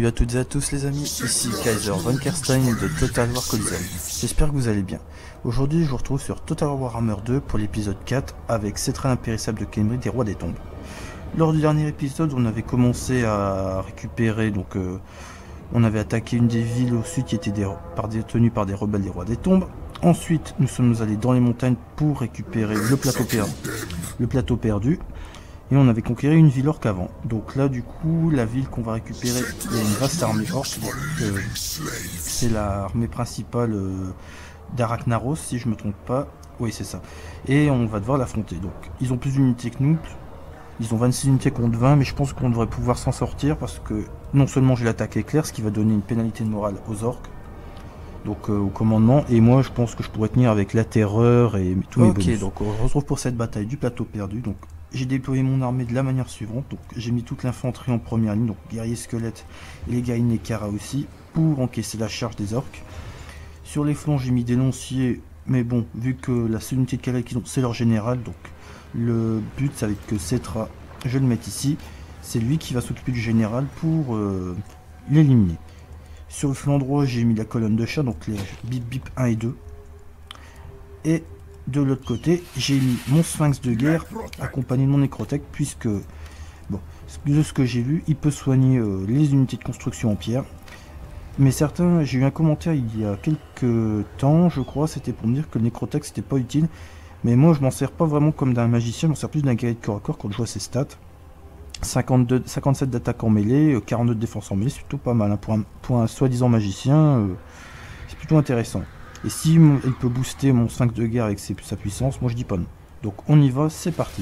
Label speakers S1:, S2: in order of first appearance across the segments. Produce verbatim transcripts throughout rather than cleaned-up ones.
S1: Salut à toutes et à tous les amis, ici Kaiser von Kerstein de Total War Coliseum. J'espère que vous allez bien. Aujourd'hui je vous retrouve sur Total War Warhammer deux pour l'épisode quatre avec Settra l'impérissable de Khemri des Rois des Tombes. Lors du dernier épisode on avait commencé à récupérer, donc euh, on avait attaqué une des villes au sud qui était des, par, détenues par des rebelles des Rois des Tombes. Ensuite nous sommes allés dans les montagnes pour récupérer le plateau perdu. Le plateau perdu. Et on avait conquéré une ville orque avant. Donc là du coup la ville qu'on va récupérer, il y a une vaste armée orque. Euh, c'est l'armée principale euh, d'Arachnaros si je me trompe pas. Oui c'est ça. Et on va devoir l'affronter. Donc ils ont plus d'unités que nous. Ils ont vingt-six unités contre vingt, mais je pense qu'on devrait pouvoir s'en sortir parce que non seulement j'ai l'attaque éclair, ce qui va donner une pénalité de morale aux orques. Donc euh, au commandement, et moi je pense que je pourrais tenir avec la terreur et tous mes bonus. Ok, donc on se retrouve pour cette bataille du plateau perdu. Donc j'ai déployé mon armée de la manière suivante. Donc j'ai mis toute l'infanterie en première ligne, donc guerriers squelettes et les Gaïn Kara aussi, pour encaisser la charge des orques. Sur les flancs j'ai mis des lanciers, mais bon, vu que la seule unité de cavalerie qu'ils ont c'est leur général, donc le but c'est avec que Settra, je vais le mettre ici, c'est lui qui va s'occuper du général pour euh, l'éliminer. Sur le flanc droit, j'ai mis la colonne de chats, donc les bip bip un et deux. Et de l'autre côté, j'ai mis mon sphinx de guerre accompagné de mon nécrotech, puisque, bon, de ce que j'ai vu, il peut soigner euh, les unités de construction en pierre. Mais certains, j'ai eu un commentaire il y a quelques temps, je crois, c'était pour me dire que le nécrotech c'était pas utile. Mais moi, je m'en sers pas vraiment comme d'un magicien, je m'en sers plus d'un guerrier de corps à corps quand je vois ses stats. cinquante-deux, cinquante-sept d'attaque en mêlée, quarante-deux de défense en mêlée, c'est plutôt pas mal. Hein. Pour un, pour un soi-disant magicien, euh, c'est plutôt intéressant. Et si il peut booster mon sphinx de guerre avec ses, sa puissance, moi je dis pas non. Donc on y va, c'est parti.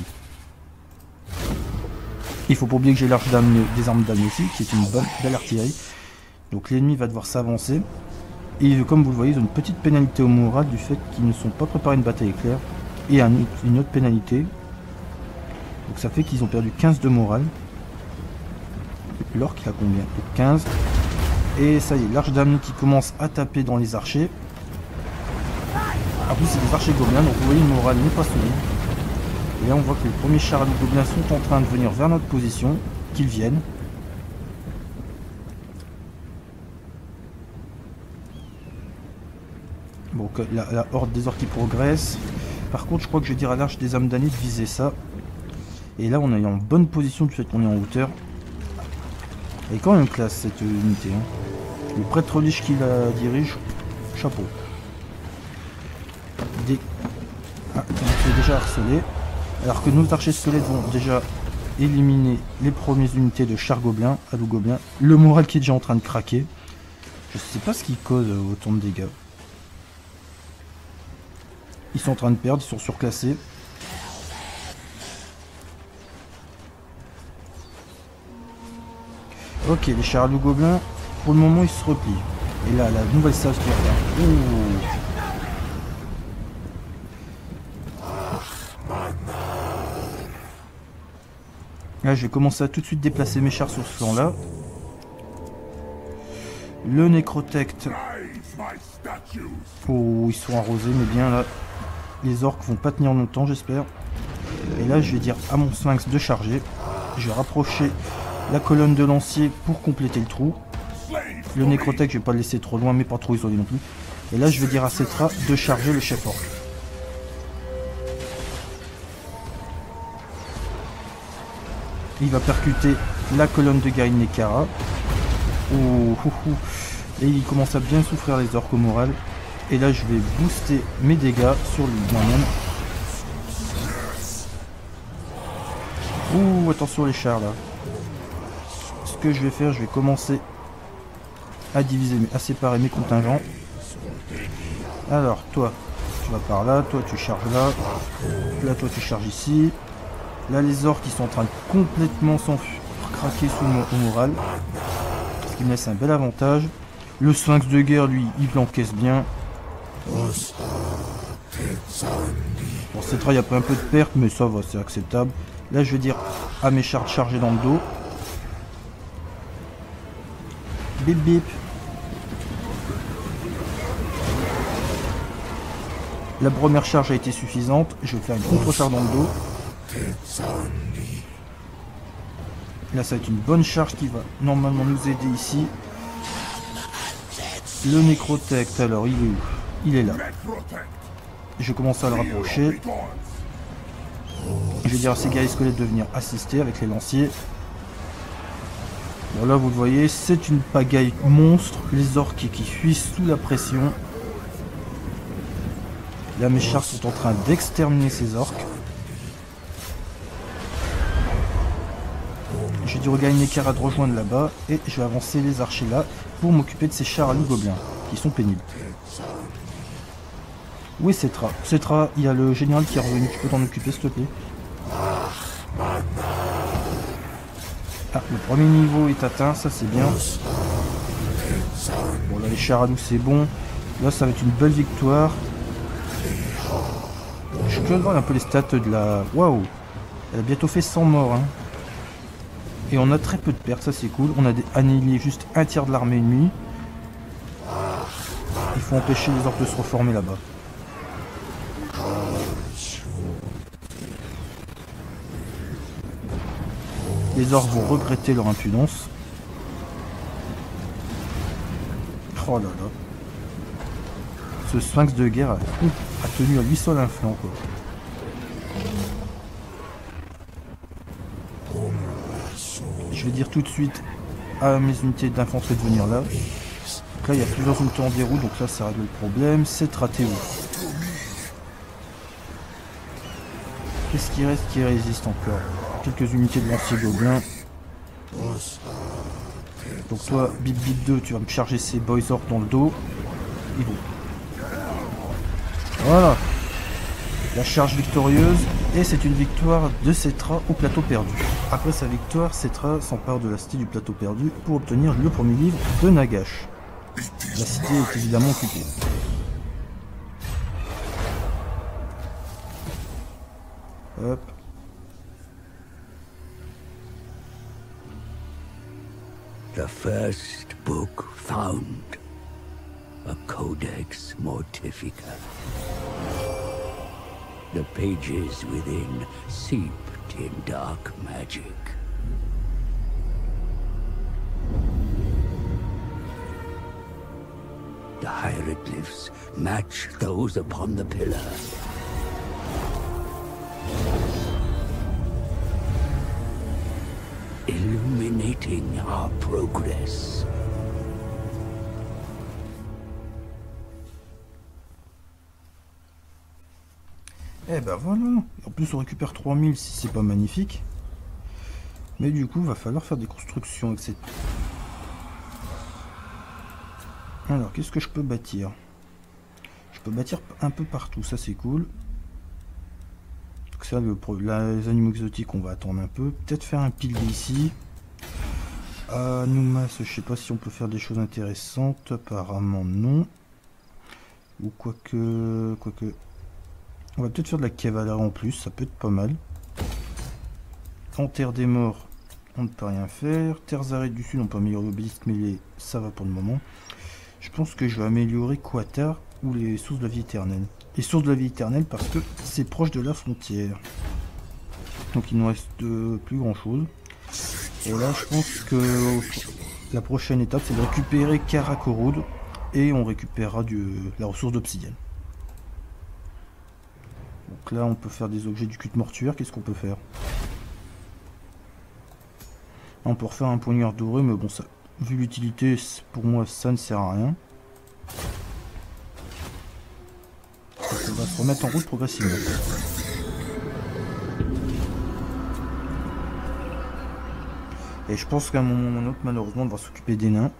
S1: Il faut pas oublier que j'ai l'arche des armes d'âme aussi, qui est une bonne belle artillerie. Donc l'ennemi va devoir s'avancer. Et comme vous le voyez, ils ont une petite pénalité au moral du fait qu'ils ne sont pas préparés à une bataille éclair. Et un, une autre pénalité. Donc ça fait qu'ils ont perdu quinze de morale. L'orque il a combien? quinze. Et ça y est, l'arche d'Amni qui commence à taper dans les archers. En plus c'est des archers gobelins, donc vous voyez le moral n'est pas solide. Et là on voit que les premiers chars gobelins sont en train de venir vers notre position. Qu'ils viennent. Bon, la, la horde des orques qui progresse. Par contre je crois que je vais dire à l'arche des âmes damnées de viser ça. Et là on est en bonne position du fait qu'on est en hauteur. Elle est quand même classe cette unité. Hein. Le prêtre liche qui la dirige, chapeau. Des... Ah, il est déjà harcelé. Alors que nos archers squelettes vont déjà éliminer les premières unités de chars gobelins, à loup gobelin. Le moral qui est déjà en train de craquer. Je sais pas ce qui cause autant de dégâts. Ils sont en train de perdre, ils sont surclassés. Ok, les chars à loup gobelin, pour le moment ils se replient. Et là, la nouvelle sage qui revient. Là, je vais commencer à tout de suite déplacer mes chars sur ce flanc-là. Le nécrotect. Oh, ils sont arrosés, mais bien là. Les orques vont pas tenir longtemps, j'espère. Et là, je vais dire à mon sphinx de charger. Je vais rapprocher la colonne de lancier pour compléter le trou. Le nécrotech, je vais pas le laisser trop loin, mais pas trop isolé non plus. Et là, je vais dire à Settra de charger le chef orc. Il va percuter la colonne de Gaïn Kara. Oh, oh, oh. Et il commence à bien souffrir les orques au moral. Et là, je vais booster mes dégâts sur lui moi-même. Ouh, attention les chars là. Ce que je vais faire, je vais commencer à diviser, à séparer mes contingents. Alors, toi, tu vas par là, toi tu charges là, là toi tu charges ici. Là les orques qui sont en train de complètement s'enfuir, craquer sous mon moral. Ce qui me laisse un bel avantage. Le sphinx de guerre, lui, il l'encaisse bien. Bon, Settra, il y a pas un peu de perte, mais ça va, c'est acceptable. Là, je vais dire à mes chars de charger dans le dos. Bip bip. La première charge a été suffisante. Je vais faire une contre-charge dans le dos. Là, ça va être une bonne charge qui va normalement nous aider ici. Le Necrotect, alors, il est où? Il est là. Je commence à le rapprocher. Je vais dire à ces guerriers squelettes de venir assister avec les lanciers. Bon, là, vous le voyez, c'est une pagaille monstre. Les orques qui fuient sous la pression. Là, mes chars sont en train d'exterminer ces orques. J'ai dû regagner Kara de rejoindre là-bas. Et je vais avancer les archers là pour m'occuper de ces chars à loup gobelins qui sont pénibles. Où est Cetra? Cetra, il y a le général qui est revenu. Tu peux t'en occuper, s'il te plaît? Ah, le premier niveau est atteint, ça c'est bien. Bon, là, les chars à loup, c'est bon. Là, ça va être une belle victoire. Je suis curieux de voir un peu les stats de la... Waouh! Elle a bientôt fait cent morts. Hein. Et on a très peu de pertes, ça c'est cool. On a annihilé juste un tiers de l'armée ennemie. Il faut empêcher les orques de se reformer là-bas. Les orques vont regretter leur impudence. Oh là là. Ce sphinx de guerre a, a tenu à lui seul un flanc, quoi. Je vais dire tout de suite à mes unités d'infanterie de venir là. Donc là, il y a plusieurs unités en déroute, donc là, ça règle le problème. C'est raté où? Qu'est-ce qui reste qui résiste encore? Quelques unités de lanciers gobelins. Donc toi, Bip Bip deux, tu vas me charger ces boys orcs dans le dos. Ils vont. Voilà. La charge victorieuse. Et c'est une victoire de Cetra au plateau perdu. Après sa victoire, Cetra s'empare de la cité du plateau perdu pour obtenir le premier livre de Nagash. La cité est évidemment occupée. Hop.
S2: The first book found, a Codex Mortifica. The pages within seeped in dark magic. The hieroglyphs match those upon the pillar. Illuminating our progress.
S1: Eh ben voilà. En plus on récupère trois mille si c'est pas magnifique. Mais du coup va falloir faire des constructions avec cette... Alors qu'est-ce que je peux bâtir? Je peux bâtir un peu partout, ça c'est cool. Donc ça, le, les animaux exotiques on va attendre un peu. Peut-être faire un pilier ici. Ah, Noumas, je sais pas si on peut faire des choses intéressantes. Apparemment non. Ou quoique... Quoique... On va peut-être faire de la cavalerie en plus, ça peut être pas mal. En terre des morts, on ne peut rien faire. Terres arrêts du sud, on peut améliorer l'obélisque mêlé, ça va pour le moment. Je pense que je vais améliorer Quatar ou les sources de la vie éternelle. Les sources de la vie éternelle parce que c'est proche de la frontière. Donc il nous reste plus grand chose. Et là je pense que la prochaine étape c'est de récupérer Karakorum et on récupérera du, la ressource d'obsidienne. Donc là on peut faire des objets du culte mortuaire. Qu'est-ce qu'on peut faire? On peut refaire un poignard doré, mais bon, ça, vu l'utilité, pour moi ça ne sert à rien. Donc on va se remettre en route progressivement. Et je pense qu'à un moment ou un autre, malheureusement, on va s'occuper des nains.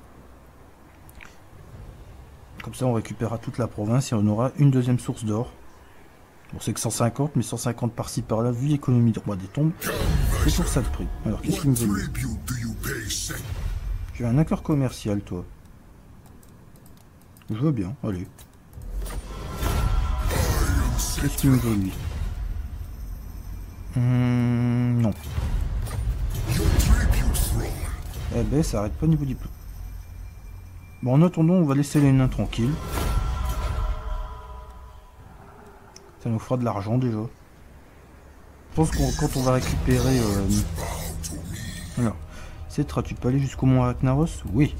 S1: Comme ça on récupérera toute la province et on aura une deuxième source d'or. Bon, c'est que cent cinquante, mais cent cinquante par-ci par-là, vu l'économie de roi des tombes, c'est pour ça le prix. Alors, qu'est-ce qu'il me veut? J'ai un accord commercial, toi. Je veux bien, allez. Qu'est-ce qu'il me veut, lui? Hum, non. Eh ben, ça arrête pas au niveau du plan. Bon, en attendant, on va laisser les nains tranquilles. Ça nous fera de l'argent déjà. Je pense qu'on quand on va récupérer euh, Alors, Cetra, tu peux aller jusqu'au mont Arachnaros? Oui.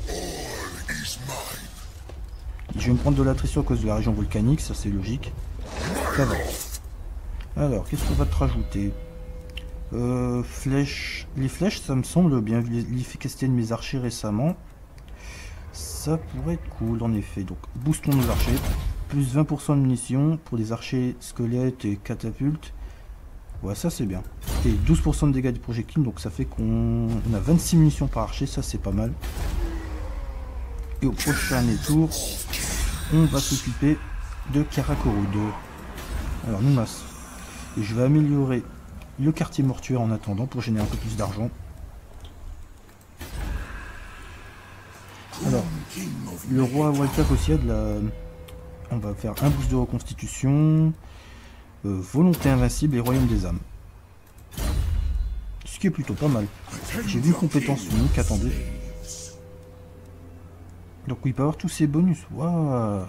S1: Je vais me prendre de l'attrition à cause de la région volcanique, ça c'est logique. Ça va. Alors, qu'est-ce qu'on va te rajouter? euh, Flèches. Les flèches, ça me semble bien, vu l'efficacité de mes archers récemment. Ça pourrait être cool en effet. Donc, boostons nos archers. Plus vingt pour cent de munitions pour les archers squelettes et catapultes. Ouais, ça c'est bien. Et douze pour cent de dégâts de projectiles, donc ça fait qu'on on a vingt-six munitions par archer, ça c'est pas mal. Et au prochain tour, on va s'occuper de Karakorum deux. Alors nous masse. Et je vais améliorer le quartier mortuaire en attendant pour générer un peu plus d'argent. Alors, le roi Waltak aussi a de la... On va faire un boost de reconstitution, euh, volonté invincible et royaume des âmes. Ce qui est plutôt pas mal. J'ai vu une compétence unique, attendez. Donc oui, il peut avoir tous ces bonus. Waouh.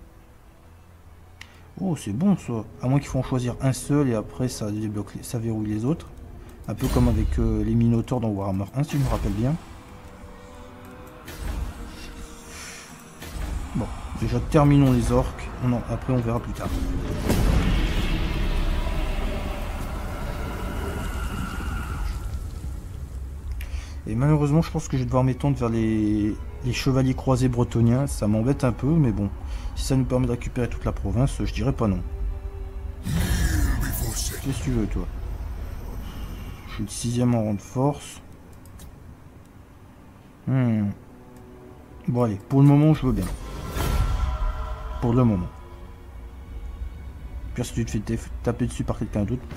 S1: Oh, c'est bon ça. À moins qu'il faut en choisir un seul et après ça débloque, ça verrouille les autres. Un peu comme avec euh, les Minotaurs dans Warhammer un, si je me rappelle bien. Bon, déjà terminons les orques. Non, après on verra plus tard. Et malheureusement, je pense que je vais devoir m'étendre vers les, les chevaliers croisés bretoniens. Ça m'embête un peu, mais bon. Si ça nous permet de récupérer toute la province, je dirais pas non. Qu'est-ce que tu veux, toi? Je suis le sixième en rang de force. Hmm. Bon, allez, pour le moment, je veux bien. Pour le moment. Puis si tu te fais taper dessus par quelqu'un d'autre.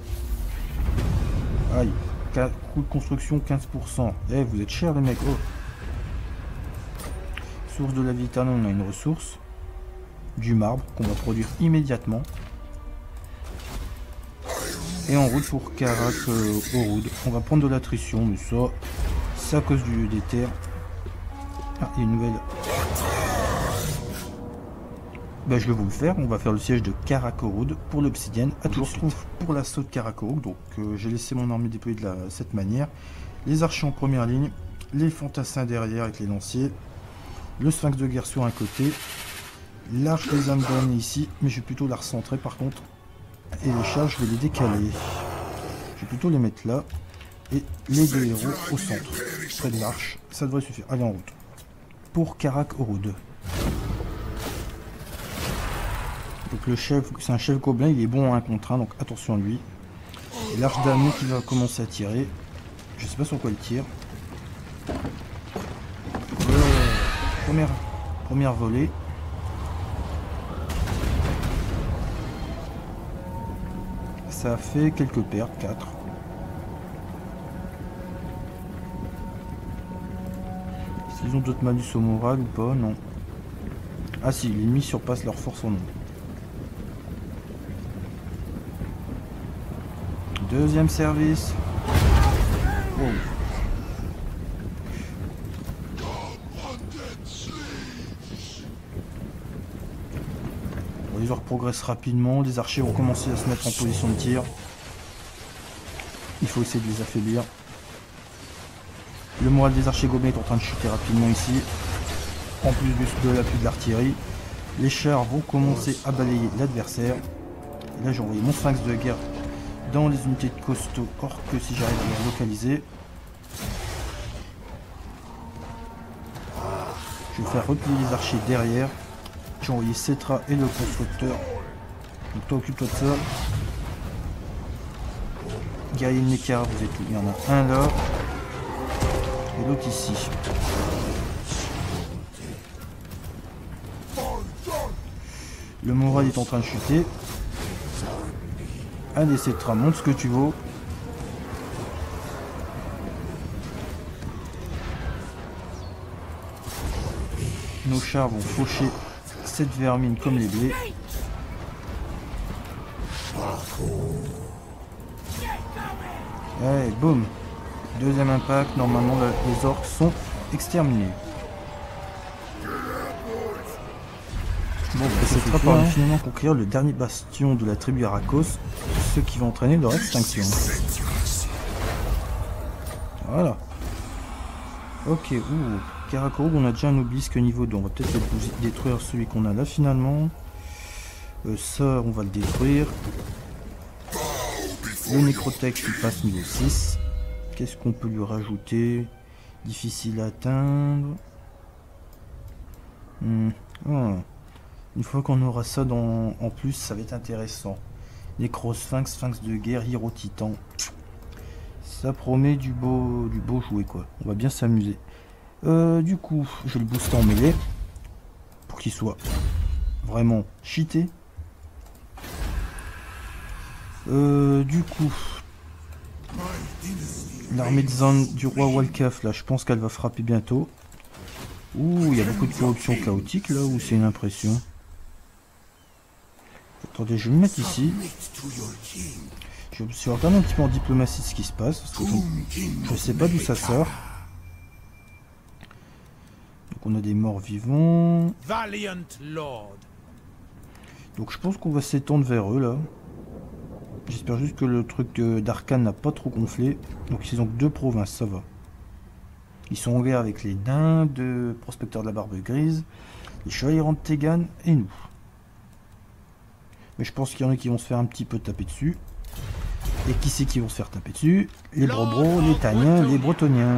S1: Aïe. Coût de construction quinze pour cent. Eh, vous êtes chers les mecs. Oh. Source de la vie éternelle, on a une ressource. Du marbre qu'on va produire immédiatement. Et en route pour Karak euh, Orud. On va prendre de l'attrition, mais ça, c'est à cause du, des terres. Ah, il y a une nouvelle. Ben, je vais vous le faire. On va faire le siège de Karakorum pour l'obsidienne. À tout de suite pour l'assaut de Karakorum. Donc, euh, j'ai laissé mon armée déployée de la, cette manière. Les archers en première ligne. Les fantassins derrière avec les lanciers. Le sphinx de guerre sur un côté. L'arche des âmes damnées ici. Mais je vais plutôt la recentrer par contre. Et les chars, je vais les décaler. Je vais plutôt les mettre là. Et les deux héros au centre. Près de l'arche. Ça devrait suffire. Allez, en route. Pour Karakorum deux. Donc le chef, c'est un chef gobelin, il est bon en un contre un, donc attention à lui. Et l'arche damnée qui va commencer à tirer. Je sais pas sur quoi il tire. Euh, première, première volée. Ça a fait quelques pertes, quatre. S'ils ont d'autres malus au moral ou pas, non. Ah si, les ennemis surpassent leur force en nombre. Deuxième service. Oh. Bon, les orques progressent rapidement. Les archers vont commencer à se mettre en position de tir. Il faut essayer de les affaiblir. Le moral des archers gobelins est en train de chuter rapidement ici. En plus de l'appui de l'artillerie. Les chars vont commencer à balayer l'adversaire. Là j'ai envoyé mon sphinx de guerre dans les unités de costaud orques si j'arrive à les localiser. Je vais faire replier les archers derrière. J'ai envoyé Cetra et le constructeur. Donc toi occupe-toi de ça. Guerrier de Nekara, vous êtes où? Il y en a un là. Et l'autre ici. Le moral est en train de chuter. Allez Cetra, montre ce que tu vaux. Nos chars vont faucher cette vermine comme les blés. Allez, boum. Deuxième impact, normalement les orques sont exterminés. Bon, Cetra parvient finalement conquérir le dernier bastion de la tribu Arachos, ce qui va entraîner leur extinction. Voilà. Ok, ouh, Karakoro, on a déjà un obélisque niveau deux. On va peut-être détruire celui qu'on a là finalement. Euh, ça, on va le détruire. Le Necrotech qui passe niveau six. Qu'est-ce qu'on peut lui rajouter? Difficile à atteindre. Hmm. Oh. Une fois qu'on aura ça dans... en plus, ça va être intéressant. Nécrosphinx, Sphinx de guerre, Hiro Titan. Ça promet du beau, du beau jouet quoi. On va bien s'amuser. Euh, du coup, je vais le booster en mêlée. Pour qu'il soit vraiment cheaté. Euh, du coup, l'armée de Zan du roi Walcaf, là, je pense qu'elle va frapper bientôt. Ouh, il y a beaucoup de corruption chaotique là, ou c'est une impression? Attendez, je vais me mettre ici. Je me suis regardé un petit peu en diplomatie ce qui se passe, parce que je ne sais pas d'où ça sort. Donc on a des morts vivants. Donc je pense qu'on va s'étendre vers eux là. J'espère juste que le truc d'Arcane n'a pas trop gonflé. Donc ils ont que deux provinces, ça va. Ils sont en guerre avec les nains, de prospecteurs de la barbe grise, les chevaliers de Tegan et nous. Mais je pense qu'il y en a qui vont se faire un petit peu taper dessus. Et qui c'est qui vont se faire taper dessus? Les Brobros, les Taniens, les Bretoniens.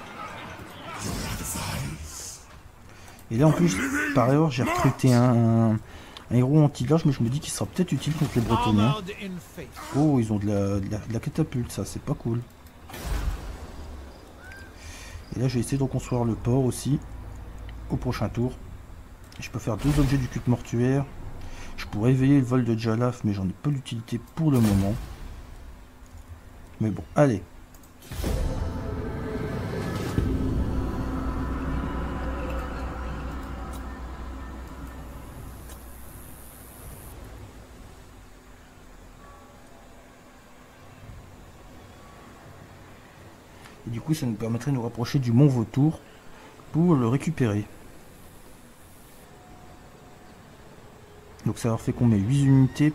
S1: Et là en plus, par erreur, j'ai recruté un, un, un héros anti-large, mais je me dis qu'il sera peut-être utile contre les Bretoniens. Oh, ils ont de la, de la, de la catapulte, ça, c'est pas cool. Et là, je vais essayer de reconstruire le port aussi, au prochain tour. Je peux faire deux objets du culte mortuaire. Je pourrais éveiller le vol de Jalaf, mais j'en ai pas l'utilité pour le moment. Mais bon, allez. Et du coup, ça nous permettrait de nous rapprocher du Mont Vautour pour le récupérer. Donc ça leur fait combien? huit unités.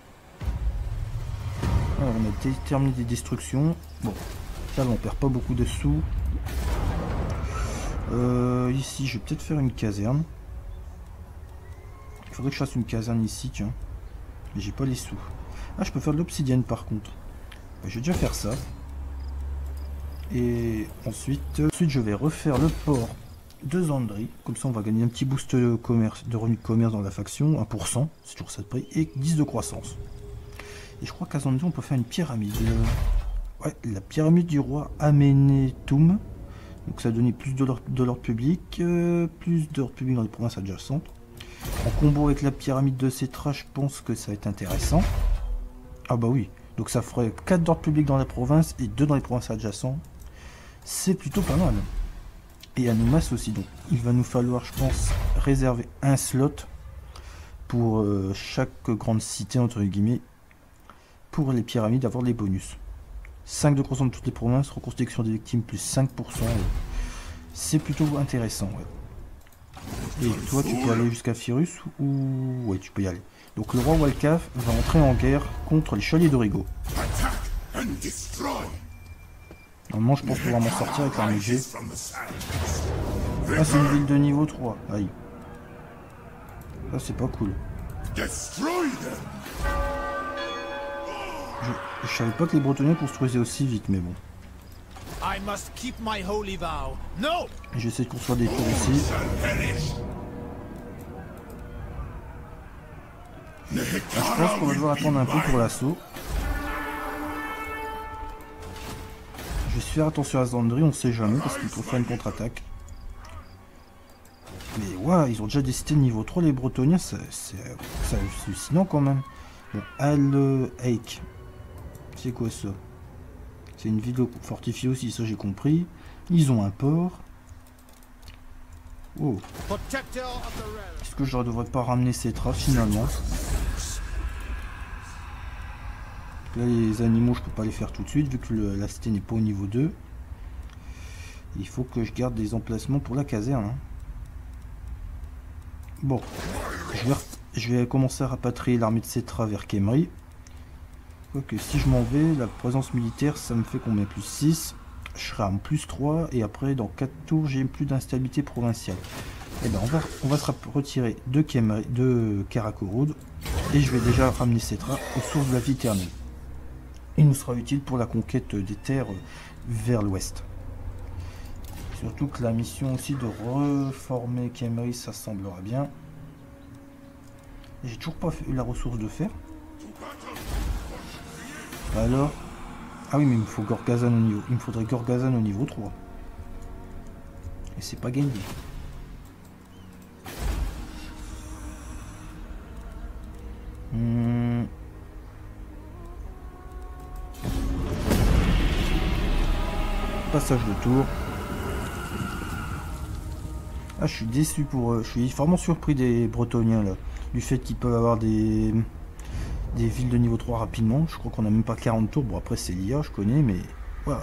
S1: Alors, on a terminé des destructions. Bon, ça va, on perd pas beaucoup de sous. Euh, ici, je vais peut-être faire une caserne. Il faudrait que je fasse une caserne ici, tiens. Mais j'ai pas les sous. Ah, je peux faire de l'obsidienne par contre. Ben, je vais déjà faire ça. Et ensuite, ensuite, je vais refaire le port de Zandri. Comme ça, on va gagner un petit boost de, commerce, de revenu de commerce dans la faction. un pour cent, c'est toujours ça de prix. Et dix de croissance. Et je crois qu'à Zandri, on peut faire une pyramide. Ouais, la pyramide du roi Amenetum. Donc ça a donné plus de l'ordre public, euh, plus d'ordre public dans les provinces adjacentes. En combo avec la pyramide de Cetra, je pense que ça va être intéressant. Ah bah oui, donc ça ferait quatre d'ordre public dans la province et deux dans les provinces adjacentes. C'est plutôt pas mal. Et Anumas aussi, donc il va nous falloir, je pense, réserver un slot pour euh, chaque grande cité, entre guillemets, pour les pyramides, avoir les bonus. cinq de croissance de toutes les provinces, reconstruction des victimes plus cinq pour cent. C'est plutôt intéressant. Ouais. Et toi, tu peux aller jusqu'à Firus ou... Ouais, tu peux y aller. Donc le roi Walcaf va entrer en guerre contre les chevaliers d'Origo. Normalement, je pense pouvoir m'en sortir avec l'armée G. Ah, c'est une ville de niveau trois. Aïe. Ça, c'est pas cool. Je, je savais pas que les Bretoniens construisaient aussi vite, mais bon. J'essaie de construire des tours ici. Alors, je pense qu'on va devoir attendre un peu pour l'assaut. Je vais faire attention à Zandri, on sait jamais, parce qu'il faut faire une contre-attaque. Mais ouais, ils ont déjà des cités de niveau trois, les Bretoniens, c'est hallucinant quand même. Bon, Al-Eik. C'est quoi ça? C'est une ville fortifiée aussi, ça j'ai compris. Ils ont un port. Oh. Est-ce que je ne devrais pas ramener Cetra finalement? Là les animaux je peux pas les faire tout de suite vu que le, la cité n'est pas au niveau deux. Il faut que je garde des emplacements pour la caserne. Hein. Bon, je vais, je vais commencer à rapatrier l'armée de Cetra vers Khemri. Quoique si je m'en vais, la présence militaire ça me fait combien? Plus six. je serai en plus trois et après dans quatre tours j'ai plus d'instabilité provinciale. Et ben on va, on va se retirer de, Kem, de Karakorum et je vais déjà ramener Cetra aux sources de la vie éternelle. Il nous sera utile pour la conquête des terres vers l'ouest. Surtout que la mission aussi de reformer Khemri, ça semblera bien. J'ai toujours pas eu la ressource de fer. Alors... Ah oui, mais il me faut Gorgazan au niveau... Il me faudrait Gorgazan au niveau trois. Et c'est pas gagné. Hmm. Passage de tour. Ah, je suis déçu pour eux. Je suis vraiment surpris des Bretoniens là. Du fait qu'ils peuvent avoir des... des villes de niveau trois rapidement. Je crois qu'on a même pas quarante tours. Bon, après c'est l'I A, je connais, mais voilà.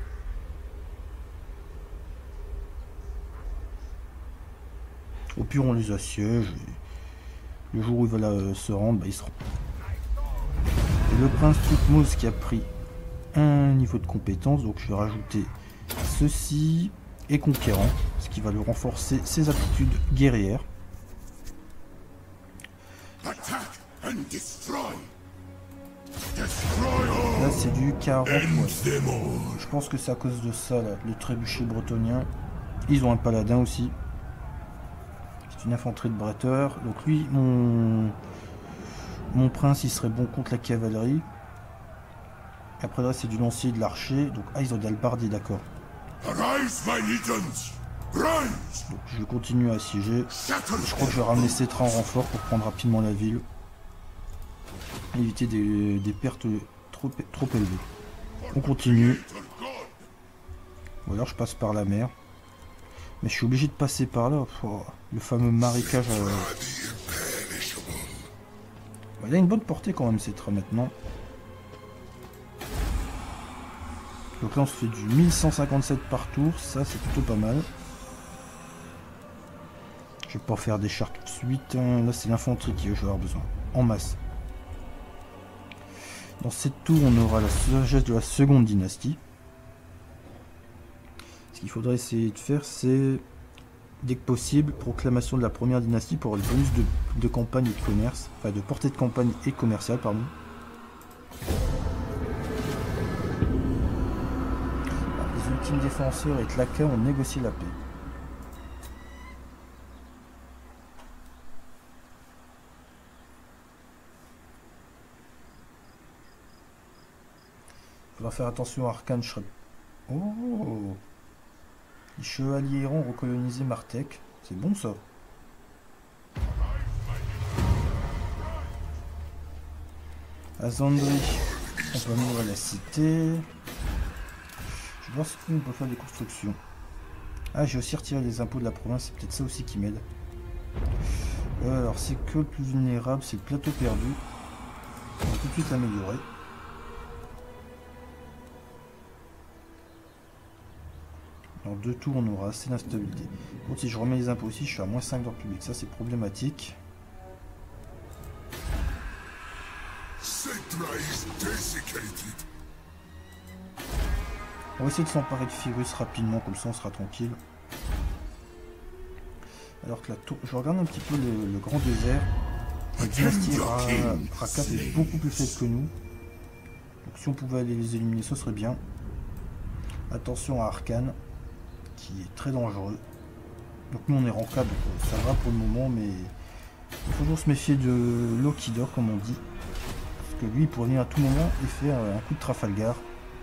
S1: Au pire, on les assiège. Et le jour où ils veulent euh, se rendre, bah, ils seront. Et le prince Thutmose qui a pris un niveau de compétence, donc je vais rajouter ceci et conquérant, ce qui va lui renforcer ses aptitudes guerrières. Là c'est du quarante, ouais. Je pense que c'est à cause de ça là, le trébuchet bretonien. Ils ont un paladin aussi. C'est une infanterie de bretteur. Donc lui, mon mon prince, il serait bon contre la cavalerie. Après là, c'est du lancier et de l'archer. Donc ah, ils ont de l'albardier, d'accord. Donc je continue à assiéger. Je crois que je vais ramener Cetra en renfort pour prendre rapidement la ville. Éviter des, des pertes trop, trop élevées. On continue. Ou alors je passe par la mer. Mais je suis obligé de passer par là. Oh, le fameux marécage. Euh... Il a une bonne portée quand même, Cetra maintenant. Donc là on se fait du mille cent cinquante-sept par tour, ça c'est plutôt pas mal. Je vais pas faire des chars tout de suite, hein. Là c'est l'infanterie qui va avoir besoin, en masse. Dans cette tour on aura la sagesse de la seconde dynastie. Ce qu'il faudrait essayer de faire c'est, dès que possible, proclamation de la première dynastie pour le bonus de, de campagne et de commerce, enfin de portée de campagne et commerciale, pardon. Les défenseurs et Tlaka ont négocié la paix. Il faudra faire attention à Arkane. Oh, les chevaliers errants ont recolonisé Martek. C'est bon ça. À Zandri, on peut mourir la cité. Je vais voir si on peut faire des constructions. Ah, j'ai aussi retiré les impôts de la province, c'est peut-être ça aussi qui m'aide. Euh, alors, c'est que le plus vulnérable, c'est le plateau perdu. On va tout de suite l'améliorer. Dans deux tours, on aura assez d'instabilité. Bon, si je remets les impôts aussi, je suis à moins cinq dans le public. Ça, c'est problématique. On va essayer de s'emparer de Firus rapidement, comme ça on sera tranquille. Alors que la tour... Je regarde un petit peu le, le grand désert. La dynastie Raka est beaucoup plus faible que nous. Donc si on pouvait aller les éliminer, ce serait bien. Attention à Arkane, qui est très dangereux. Donc nous on est rancable, donc ça va pour le moment, mais il faut toujours se méfier de Lokidor, comme on dit. Parce que lui il pourrait venir à tout moment et faire un coup de Trafalgar.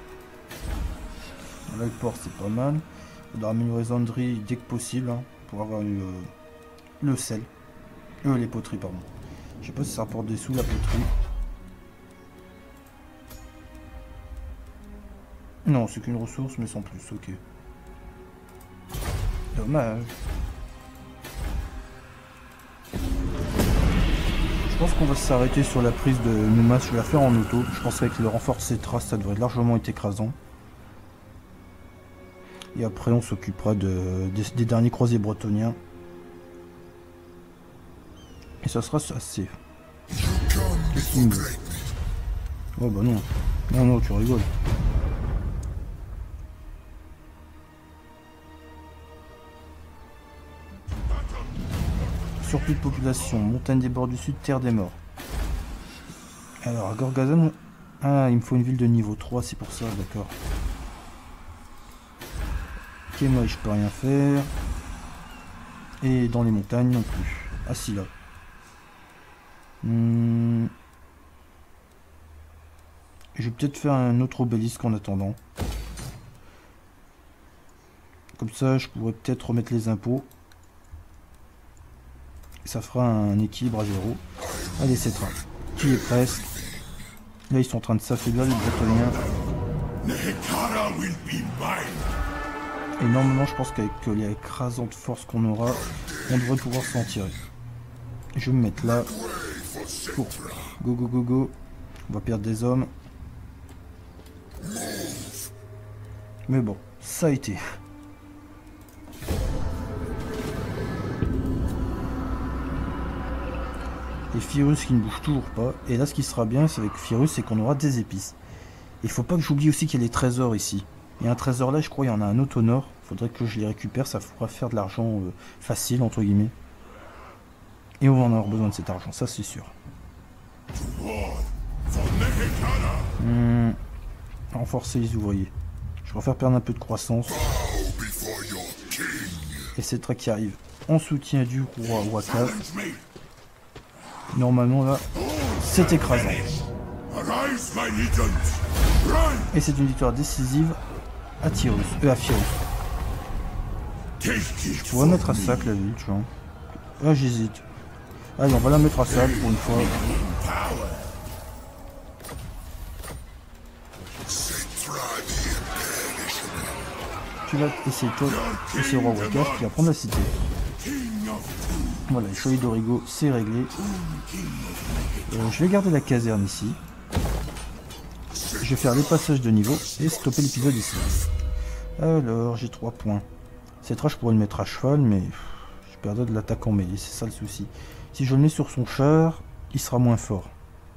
S1: Là le port c'est pas mal. Il faudra améliorer Zandri dès que possible, hein, pour avoir eu euh, le sel. Euh, les poteries, pardon. Je sais pas si ça rapporte des sous la poterie. Non, c'est qu'une ressource, mais sans plus, ok. Dommage. Je pense qu'on va s'arrêter sur la prise de Numas. Je vais la faire en auto. Je pense qu'avec le renfort de Cetra, ça devrait largement être écrasant. Et après, on s'occupera de, des, des derniers croisés bretoniens. Et ça sera assez. Qu'est-ce qu'il me dit ? Oh bah non. Non, non, tu rigoles. surplus de population. Montagne des bords du sud, terre des morts. Alors, à Gorgazon... Ah, il me faut une ville de niveau trois, c'est pour ça, d'accord. Ok, moi je peux rien faire. Et dans les montagnes non plus. Ah si, là. Hmm. Je vais peut-être faire un autre obélisque en attendant. Comme ça, je pourrais peut-être remettre les impôts. Ça fera un équilibre à zéro. Allez, c'est train. Qui est presque. Là, ils sont en train de s'affaiblir, les Bretoniens. Et normalement, je pense qu'avec l'écrasante force qu'on aura, on devrait pouvoir s'en tirer. Je vais me mettre là. Pour go, go, go, go. On va perdre des hommes. Mais bon, ça a été. Et Firus qui ne bouge toujours pas. Et là, ce qui sera bien, c'est avec Firus, c'est qu'on aura des épices. Il faut pas que j'oublie aussi qu'il y a les trésors ici. Il y a un trésor là, je crois, il y en a un autre au nord. Il faudrait que je les récupère, ça pourra faire de l'argent euh, facile, entre guillemets. Et on va en avoir besoin de cet argent, ça c'est sûr. Mmh. Renforcer les ouvriers. Je vais faire perdre un peu de croissance. Et c'est Tra qui arrive en soutien du roi Wakaf. Normalement là, c'est écrasant. Et c'est une victoire décisive à Tyrus, euh, à Firus. Je pourrais mettre à sac la ville, tu vois. Là j'hésite. Allez, on va la mettre à sac pour une fois. Tu vas essayer toi, et c'est roi Wakaf qui va prendre la cité. Voilà, le chevalier d'Origo, c'est réglé. Euh, je vais garder la caserne ici. Je vais faire les passages de niveau et stopper l'épisode ici. Alors, j'ai trois points. Cette rage, je pourrais le mettre à cheval, mais je perdrai de l'attaque en mêlée, c'est ça le souci. Si je le mets sur son char, il sera moins fort.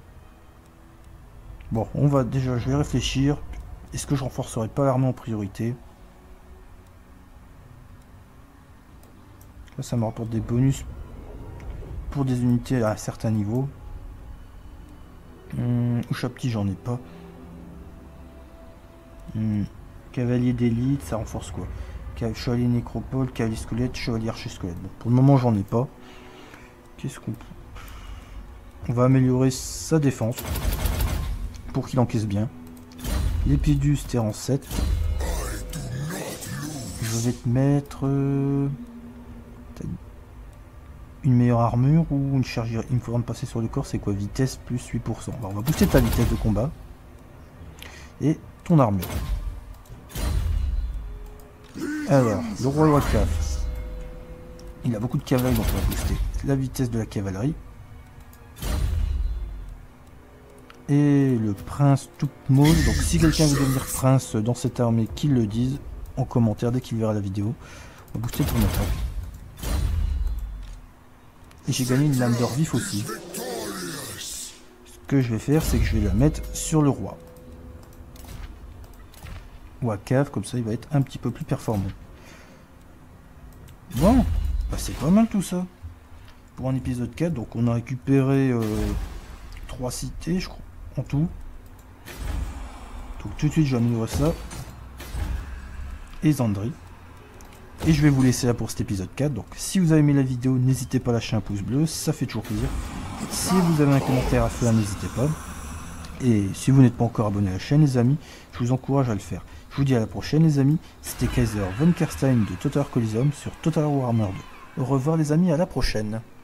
S1: Bon, on va déjà, je vais réfléchir. Est-ce que je renforcerai pas l'armée en priorité? Là, ça me rapporte des bonus pour des unités à un certain niveau. Hum, Ushabti, j'en ai pas. Hum, Cavalier d'élite, ça renforce quoi? Chevalier nécropole, cavalier squelette, chevalier archer squelette. Bon, pour le moment, j'en ai pas. Qu'est-ce qu'on peut... On va améliorer sa défense pour qu'il encaisse bien. L'épidus, terrain sept. Je vais te mettre... Euh... une meilleure armure ou une charge. Il me faudra me passer sur le corps, c'est quoi? Vitesse plus huit pour cent. Alors on va booster ta vitesse de combat. Et ton armure. Alors, le roi Wakaf. Il a beaucoup de cavalerie, donc on va booster la vitesse de la cavalerie. Et le prince Toutmose. Donc si quelqu'un veut devenir prince dans cette armée, qu'il le dise en commentaire dès qu'il verra la vidéo. On va booster ton attaque. Et j'ai gagné une lame d'or vif aussi. Ce que je vais faire, c'est que je vais la mettre sur le roi. Wakaf, comme ça il va être un petit peu plus performant. Bon, bah c'est pas mal tout ça. Pour un épisode quatre, donc on a récupéré euh, trois cités, je crois, en tout. Donc tout de suite je vais améliorer ça. Et Zandri. Et je vais vous laisser là pour cet épisode quatre. Donc si vous avez aimé la vidéo, n'hésitez pas à lâcher un pouce bleu, ça fait toujours plaisir. Si vous avez un commentaire à faire, n'hésitez pas. Et si vous n'êtes pas encore abonné à la chaîne les amis, je vous encourage à le faire. Je vous dis à la prochaine les amis, c'était Kaiser von Kerstein de Total War Coliseum sur Total War Warhammer deux. Au revoir les amis, à la prochaine.